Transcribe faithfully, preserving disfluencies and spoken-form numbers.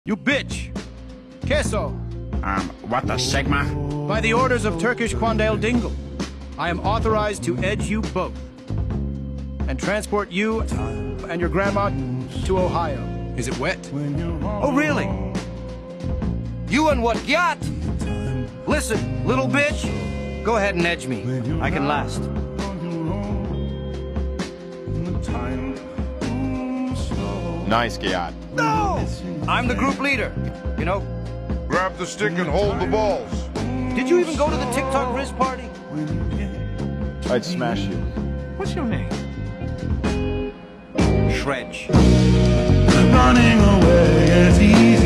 You bitch! Queso! Um, what the Sigma? By the orders of Turkish Quandale Dingle, I am authorized to edge you both and transport you and your grandma to Ohio. Is it wet? Oh, really? You on what yacht? Listen, little bitch, go ahead and edge me. I can last. Nice, Gayat. No! I'm the group leader, you know. Grab the stick and hold the balls. Did you even go to the TikTok Riz party? I'd smash you. What's your name? Shrek. Running away as easy.